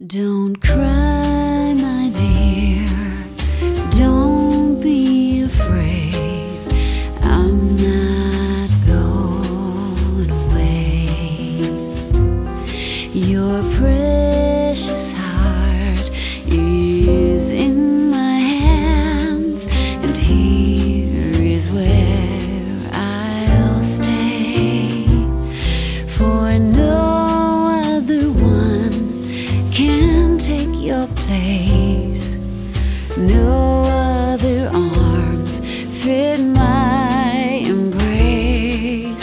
Don't cry, my dear, don't be afraid. I'm not going away. Your precious heart is in my hands, and here is where I'll stay. For no other one can take your place. No